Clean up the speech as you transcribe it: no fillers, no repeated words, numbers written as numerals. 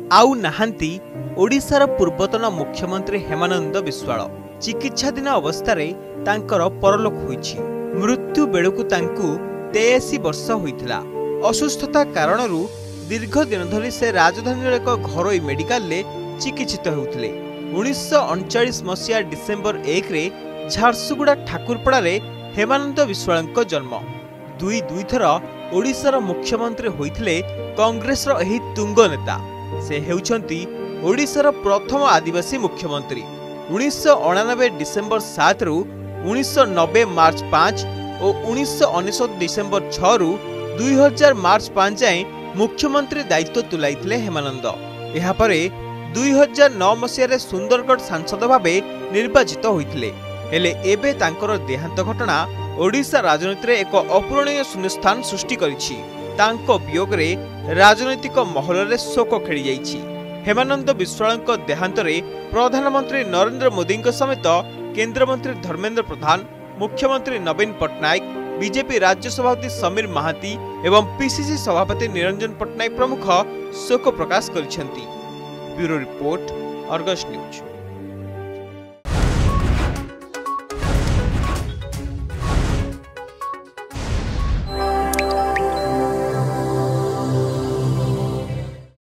आउ नाहांती ओडिशार पूर्वतन मुख्यमंत्री हेमानंद बिश्वाल। चिकित्साधीन अवस्था तांकर परलोक होईछि। मृत्यु बेलकु तांकु 83 वर्ष होइथिला। असुस्थता कारणरू दीर्घ दिन धरी से राजधानी एक घरोई मेडिकल चिकित्सित होउथिले। 1939 मसीहा डिसेम्बर 1 रे झारसुगुड़ा ठाकुरपड़ा हेमानंद बिश्वाल जन्म। दुई थर ओडिशार मुख्यमंत्री होइथिले कांग्रेस एही तुंग नेता। से हेउछंती ओडिशार प्रथम आदिवासी मुख्यमंत्री। 1989 डिसेम्बर 7 रु 1990 मार्च 5 और 1999 डिसेम्बर 6 रु 2000 मार्च 5 जाए मुख्यमंत्री दायित्व तुलाइथिले हेमानंद। एहा परे 2009 मसीह सुंदरगढ़ सांसद भावे निर्वाचित होइथिले। हेले एबे तांकर देहांत घटना ओडिशा राजनीति एक अपूरणीय शून्यस्थान सृष्टि करिछि। तांको वियोग रे राजनैतिक महल रे शोक खेली जाइछि। हेमानंद बिश्वाल देहांत रे प्रधानमंत्री नरेंद्र मोदी समेत केंद्र मंत्री धर्मेंद्र प्रधान, मुख्यमंत्री नवीन पट्टनायक, बीजेपी राज्य सभापति समीर महाती एवं पीसीसी सभापति निरंजन पट्टनायक प्रमुख शोक प्रकाश करिसेंती। Bureau report, Argus news.